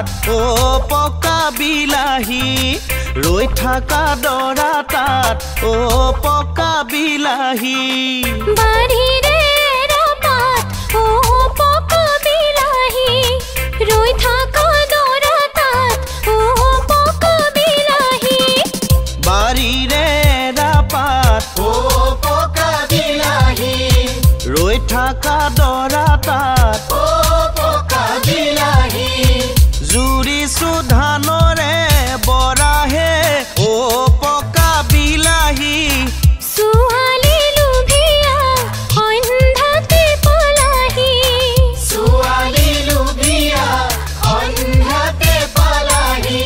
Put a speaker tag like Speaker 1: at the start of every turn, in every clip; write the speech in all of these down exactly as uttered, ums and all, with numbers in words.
Speaker 1: তাত ও পকা বিলাহী ৰৈ থাকা দৰা তাত ও পকা বিলাহী
Speaker 2: বাড়িৰে ৰাপাত ও পকা বিলাহী ৰৈ থাকা দৰা তাত ও পকা বিলাহী
Speaker 1: বাড়িৰে ৰাপাত
Speaker 3: ও পকা বিলাহী
Speaker 1: ৰৈ থাকা দৰা তাত
Speaker 3: ও পকা বিলাহী
Speaker 1: জুৰিছো ধানৰে বৰাহে ও পকা বিলাহী
Speaker 2: ছোৱালী লুভিয়া সন্ধাতে পলাহী
Speaker 3: ছোৱালী লুভিয়া সন্ধাতে পলাহী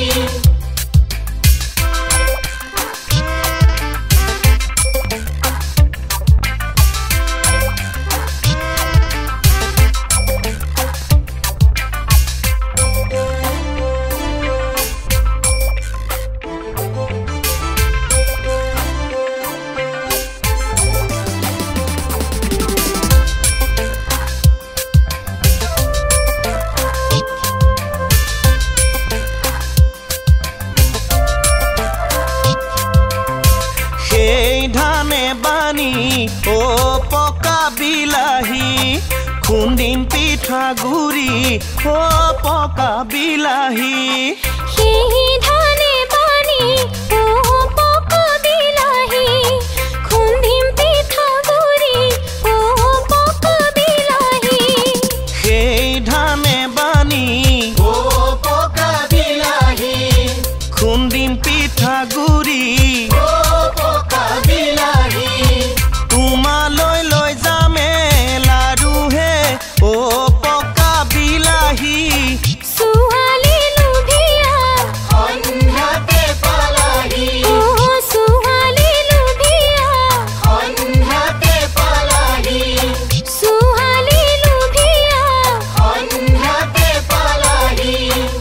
Speaker 1: ও পকা বিলাহী খুন্দিম পিঠা গুৰি ও পকা বিলাহী
Speaker 2: সেই ধানে বানি ও পকা বিলাহী খুন্দিম পিঠা গুৰি ও পকা বিলাহী
Speaker 1: সেই ধানে বানি
Speaker 3: ও পকা বিলাহী
Speaker 1: খুন্দিম পিঠা গুৰি
Speaker 3: ও পকা বিলাহী
Speaker 1: তোমালৈ লৈ যামে লাৰু হে ও পকা বিলাহী
Speaker 2: ছোৱালী লুভিয়া
Speaker 3: সন্ধাতে পলাহী
Speaker 2: ও ছোৱালী লুভিয়া
Speaker 3: সন্ধাতে পলাহী
Speaker 2: ছোৱালী লুভিয়া
Speaker 3: সন্ধাতে পলাহী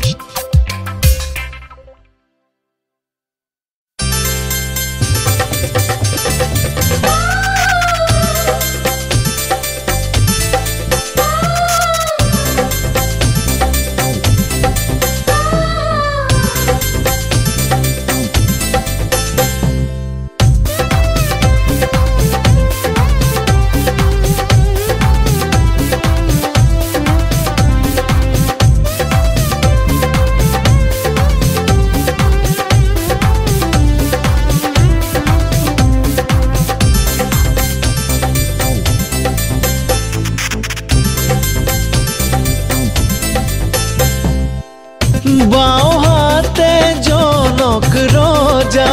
Speaker 1: বাওঁ হাতে জনক ৰজা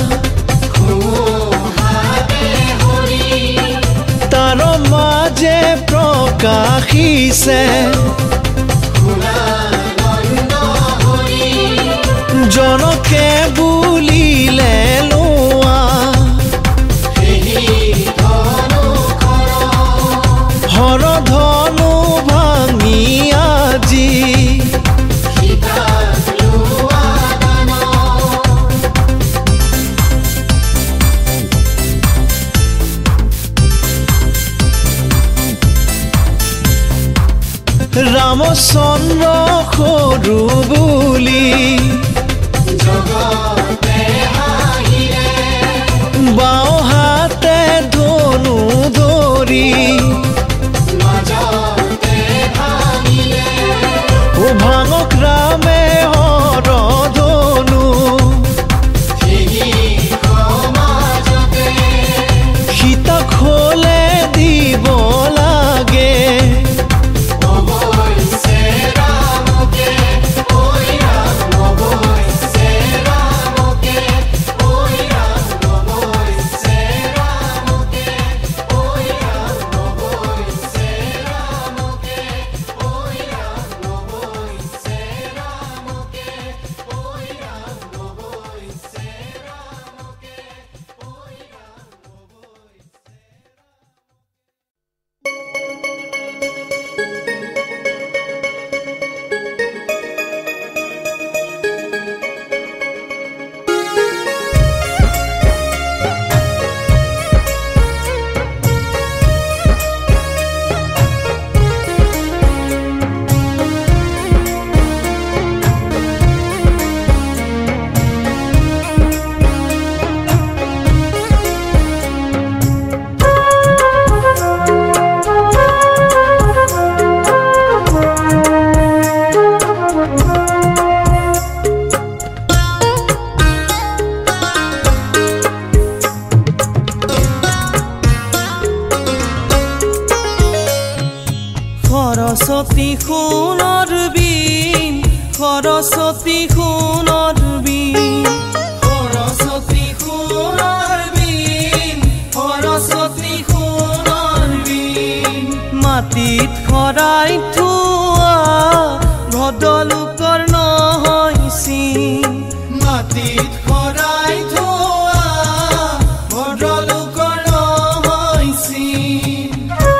Speaker 1: তাৰ মাজে প্ৰকাশিছে জনকে বুলিলে লোৱা হৰ ধনু ভাঙি আজি ৰামচন্দ্ৰ সৰু বুলি বাওঁ হাতে ধনু ধৰি ও ভাঙক ৰামে হৰ ধনু সীতাক খোলে দিব লাগে সৰস্বতী সোণৰ বীণ সৰস্বতী সোণৰ বীণ সৰস্বতী সোণৰ বীণ সৰস্বতী সোণৰ বীণ মাটিত খৰাই থোৱা ভদ্ৰলোকৰ নহয় চিন মাটিত খৰাই থোৱা ভদ্ৰলোকৰ নহয় চিন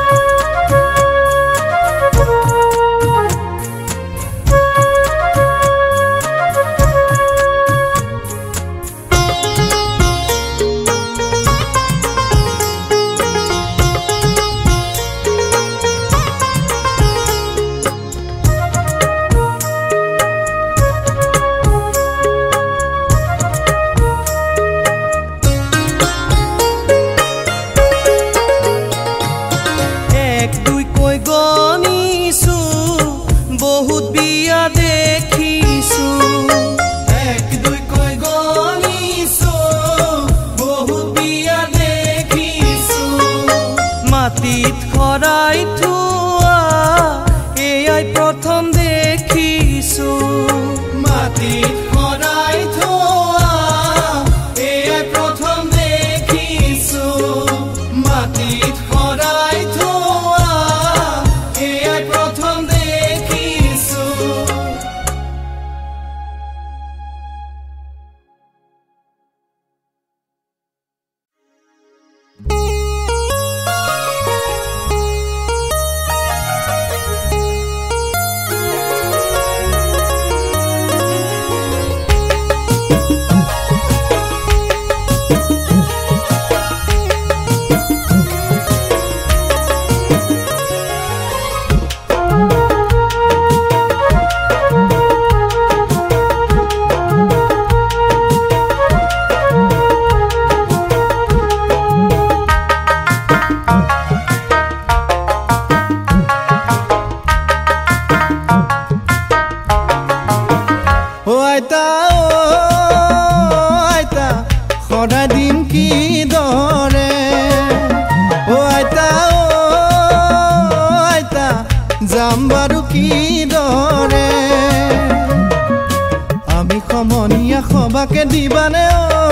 Speaker 4: সবাকে দিবানে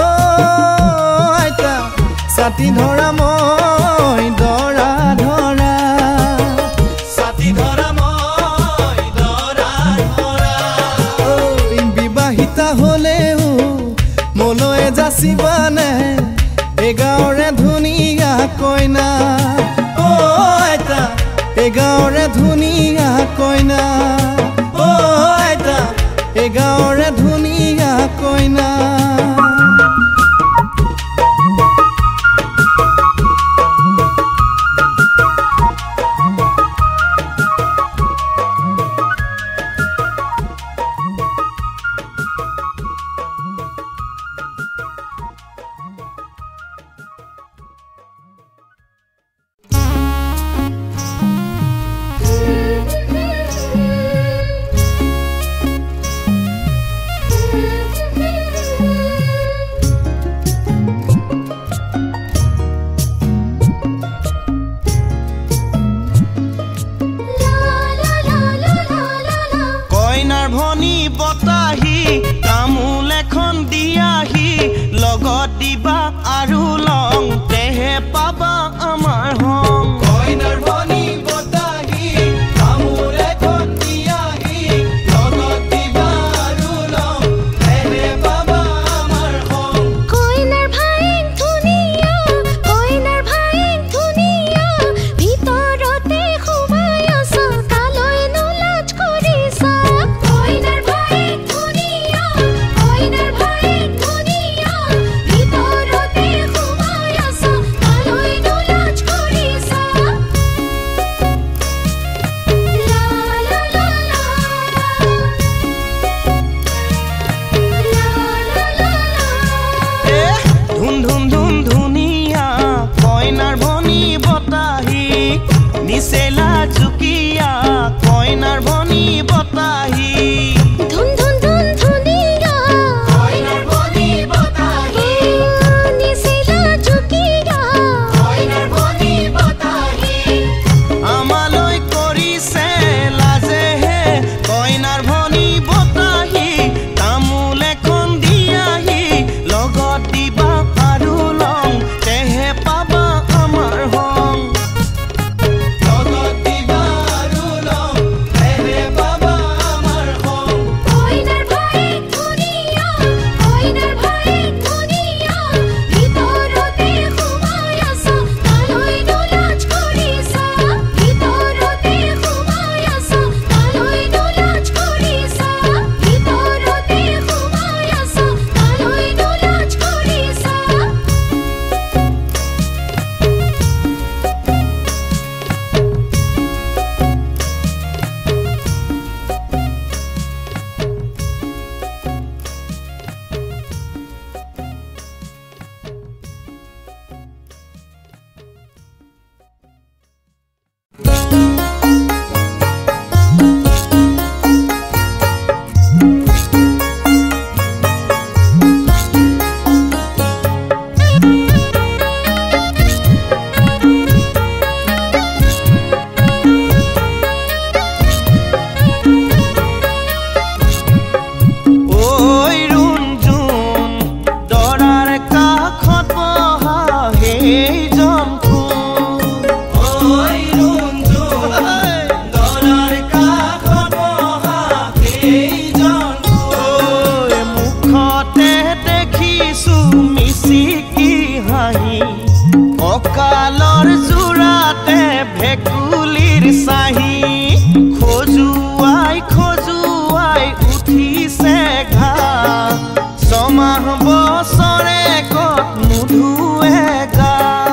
Speaker 4: আইতা ছাতি ধৰা মই দৰা ধৰা ছাতি ধৰা মই দৰা ধৰা বিবাহিতা হলেও মলৈ যাচিবানে এই গাঁৱৰে ধুনীয়া কইনা অ আইতা এই গাঁৱৰে ধুনীয়া কইনা অ আইতা এই গাঁৱৰে ধুনীয়া কইনা
Speaker 2: Thank you.
Speaker 1: অকালৰ জোৰাতে ভেকুলীৰ চাহি খজুৱাই খজুৱাই উঠিছে ঘা ছমাহ বছৰে কত নুধুৱে গা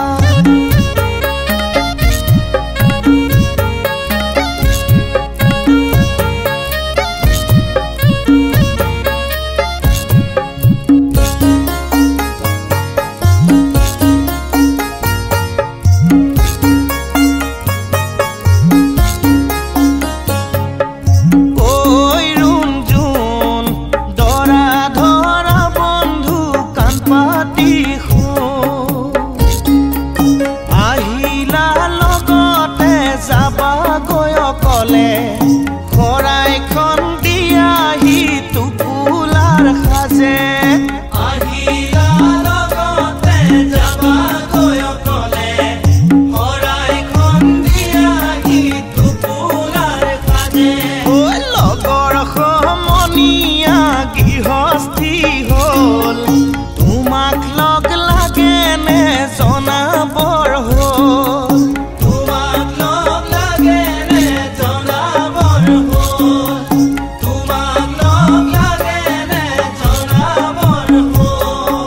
Speaker 1: শৰাইখন দিয়াহি টোপোলাৰ সাজে আহিলা লগতে যাবাগৈ অকলে শৰাইখন দিয়াহি টোপোলাৰ সাজে ঐ লগৰ সমনীয়া গৃহস্থী হ'ল তোমাক লগ লাগে নে জনাবৰ হ'ল তোমাক লগ লাগে নে জনাবৰ হ'ল তোমাক লগ লাগে নে জনাবৰ হ'ল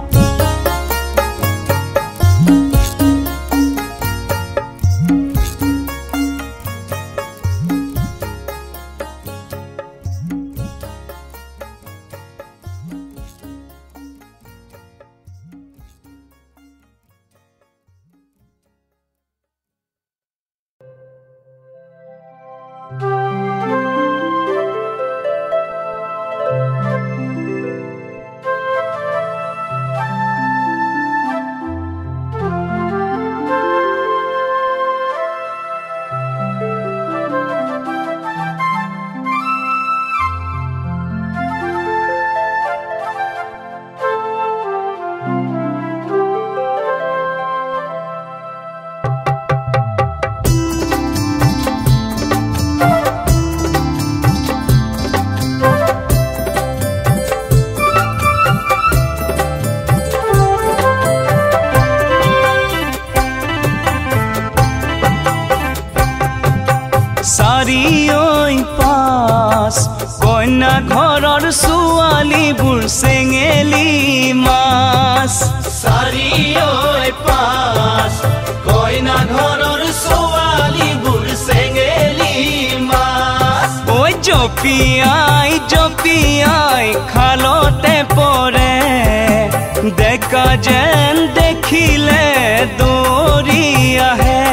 Speaker 1: চাৰিঐ পাঁচ কন্যা ঘৰৰ ছোৱালীবোৰ চেঙেলি মাছ চাৰিঐ পাঁচ কন্যা ঘৰৰ ছোৱালীবোৰ চেঙেলি মাছ ঐ জপিয়াই জপিয়াই খালতে পৰে ডেকা যেন দেখিলে দৌৰি আহে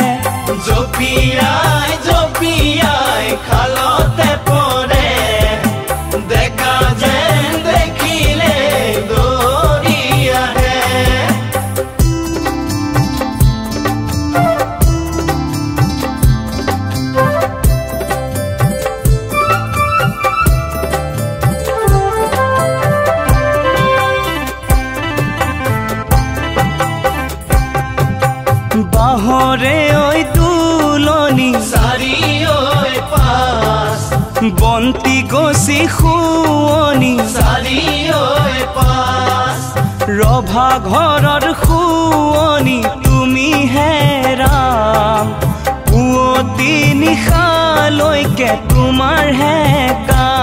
Speaker 1: জপিয়াই জপিয়াই খালতে পৰে ডেকা যেন দেখিলে দৌৰি আহে বাহৰে ঐ তুলনি চাৰিঐ পাঁচ বন্তি গছি শুৱনি চাৰিঐ পাঁচ ৰভা ঘৰৰ শুৱনি তুমি হে ৰাম পুৱতি নিশালৈকে তোমাৰ হে কাম